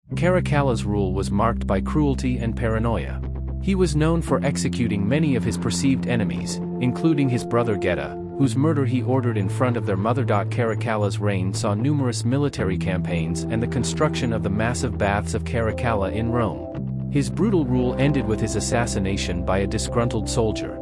Caracalla's rule was marked by cruelty and paranoia. He was known for executing many of his perceived enemies, including his brother Geta, whose murder he ordered in front of their mother. Caracalla's reign saw numerous military campaigns and the construction of the massive baths of Caracalla in Rome. His brutal rule ended with his assassination by a disgruntled soldier.